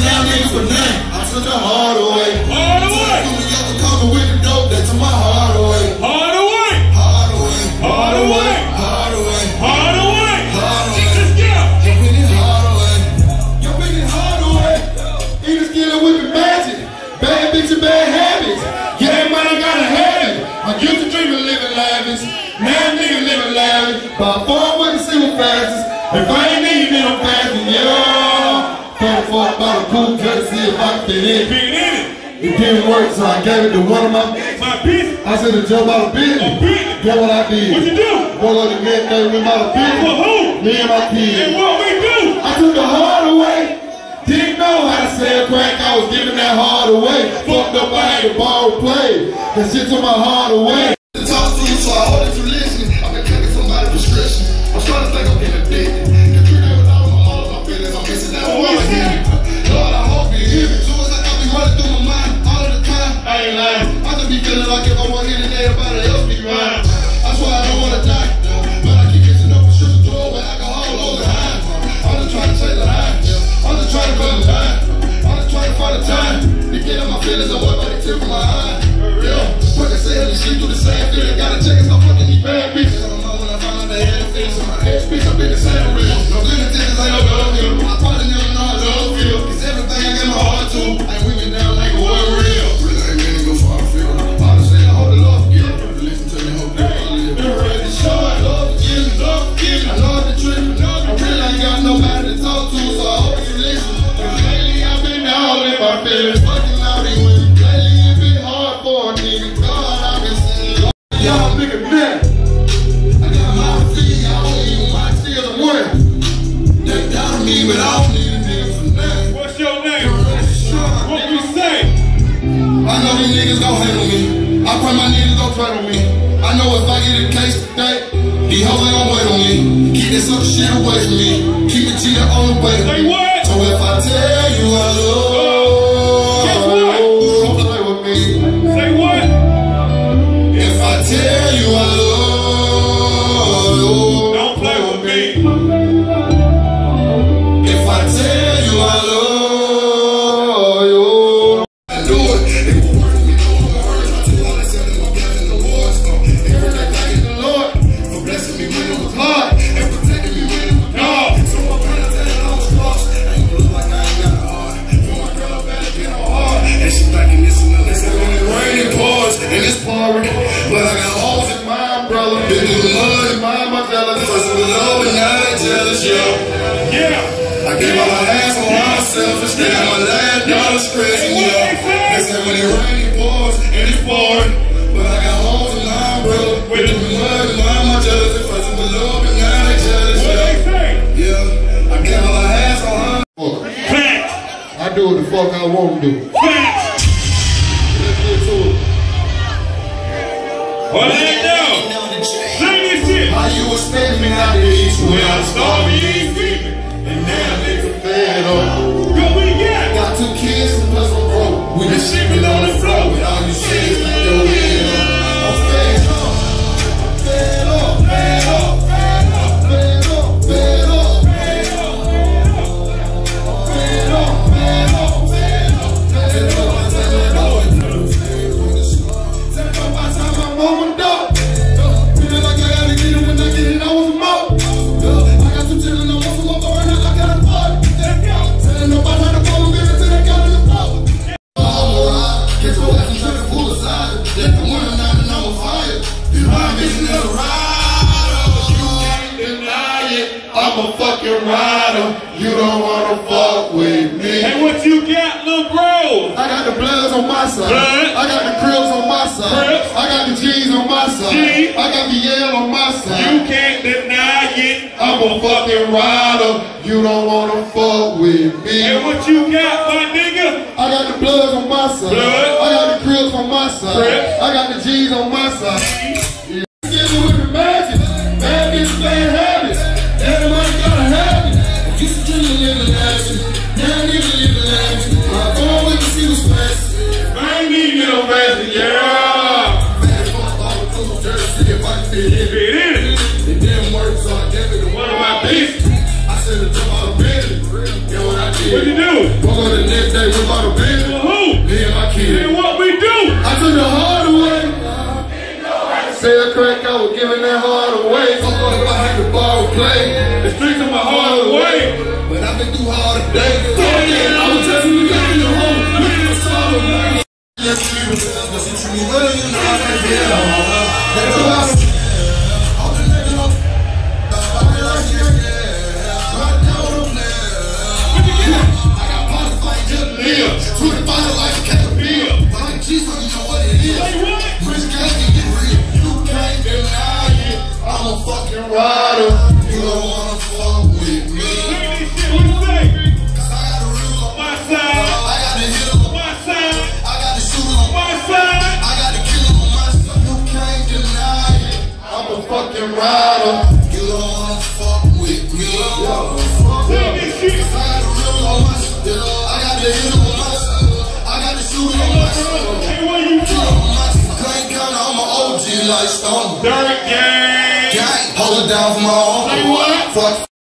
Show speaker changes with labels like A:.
A: now niggas for nothing. I took the hard away.
B: Hard away.
A: Coming with the dope, they took my heart away.
B: Hard away.
A: Hard away.
B: Hard away.
A: Hard away.
B: Hard away.
A: Hard away.
B: Let's go.
A: You're picking hard away. You're picking hard away. Eaters killing with the magic. Bad bitch and bad habits. Yeah, man, I gotta have it. I used to dream of living lavish. Now niggas living lavish. By far with the single fastest. If I ain't need then I'm fasting, yeah. Thought fuck about a pool just to see if I can fit in.
B: Fit in it.
A: It didn't work, so I gave it to one of my
B: business.
A: I said to jump out of business. That's what I did.
B: What you do?
A: One of the men came with my business.
B: For who?
A: Me and my kids.
B: And what we do?
A: I took the heart away. Didn't know how to sell crack. I was giving that heart away. Fucked up, I had to borrow play. That shit took my heart away. Talk to you, so I hope that you listening. I've been taking somebody's prescription. I'm trying to think I'm getting addicted. The truth that was out of all of my feelings, I'm missing that one again. Lord, I hope you hear me. Too much like I be running through my mind all of the time. I ain't lying. I just be feeling like if I want here today, everybody else be lying. That's why I don't want to die. But I keep missing up prescription through with alcohol all the time. I'm just trying to change the line. I'm just trying to build a line. I'm just trying to find a time to get out my feelings and what they tip from my eye. Yeah. Put the sand and sleep through the same feeling. Gotta check and stop fucking these bad bitches. I don't know when I find out they had a face on my ass. Bitch, I've been the same real. No good intentions, ain't no love here. I probably never know how love feel. Cause everything I get my heart to. Ain't we been down like a war real. Really ain't been go far afield. Honestly, I hope the love forgive. Listen to me, hope they don't live. Derez DeShon, love forgive me, love forgive me. I know the truth. I really ain't got nobody to talk to, so I hope you listen. Cause lately I've been all in my feelings. Fucking out these women. Lately it's been hard for a nigga. Y'all nigga mad. I got my feet, I don't even watch the other one. They down me, but I don't need a nigga for nothing.
B: What's your name? What we say?
A: I know these niggas gon' handle me. I pray my niggas gon' try on me. I know if I get a case today, these hoes ain't gon' wait on me. Keep this other shit away from me. Keep it cheating on the way to me.
B: Say what?
A: So if I tell you I love,
B: guess what?
A: Don't play with me.
B: Say what?
A: If I tell you I love you,
B: don't play with me.
A: If I tell you I love you, I do it. It will work me, no one hurt. I tell all I said in my blood in the wars. Every day thanking the Lord for blessing me when it was hard and protecting me when it was dark. So I'm trying to tell you I was lost. I ain't gonna look like I ain't got a heart. For my girl, I better get on hard. And she thinking this and that. Listen when it rain, it pours and it's pouring. But I got holes in my brother. Been through the mud in my jealous. First with love and now they jealous, yeah. I gave all my ass on myself and stayed on my last dollar stressing, yeah. They say when it rain, it pours and it's pouring. But I got holes in my brother. Been through the mud in my jealous. First with love and now they jealous, yeah. Yeah. I gave all my ass on her.
B: Fact.
A: I do what the fuck I want to do.
B: Fact.
A: Let's get to it.
B: What they know? Say this shit.
A: How you expect me not to eat when I'm starving, you ain't feeding? And now nigga fed up.
B: What we got?
A: Got 2 kids and plus I'm broke. We been sleeping on the floor with all you shit. Keep your head up. I'm fed up. Fed up. Fed up. Fed up. Fed up. Fed up. Fed up. Fed up. Fed up. Fed up. Fed up. I'm a fucking rider, you don't wanna fuck with me.
B: Hey, what you got, little bro?
A: I got the bloods on my side.
B: Blood.
A: I got the Crips on my side.
B: Crips.
A: I got the G's on my side.
B: G.
A: I got the Yale on my side.
B: You can't deny it.
A: I'm a fucking rider, you don't wanna fuck with me.
B: Hey, what you got, my nigga?
A: I got the bloods on my side.
B: Blood.
A: I got the Crips on my side.
B: Crips.
A: I got the G's on my side. Yeah. With the magic, bad bitches, bad habits. Everybody gotta have it. Used to live in action, now I need to live in action. My phone with the see what's fast.
B: I ain't need to get no faster, yeah.
A: Man, fuck all the cool jersey if I can fit in.
B: Fit in it.
A: It didn't work, so I gave it to
B: One of my pieces.
A: I said to jump out of bed. Get what I did.
B: What you do?
A: Woke up the next play.
B: The streets are my hard way.
A: But I've been through hard days. Fuck it, I was just looking in the home, looking for trouble, man. Let's keep it real, cause you treat me well, you know I can feel it. Let's go out. All the niggas on. I got party fight, just live. 25 like a caterpillar. Like cheese, you know what it is. Rich gas can get real. You can't deny it. I'm a fucking rider. You don't wanna fuck with me.
B: What you say?
A: Cause I got the real on
B: My side.
A: I got the hill on
B: My side.
A: I got the shooter on
B: My side.
A: I got the killer on my side. You can't deny it. I'm a fucking rider. You don't wanna fuck with me.
B: Say this shit.
A: Cause I got the real on my side. I got the hill on my side. I got the shooter on my side.
B: Hey, where you
A: Killer
B: from?
A: on my side. Clank counter, I'm an OG like Stone.
B: Dirt gang.
A: Gang, hold it down for my own.
B: Say what?
A: Fuck.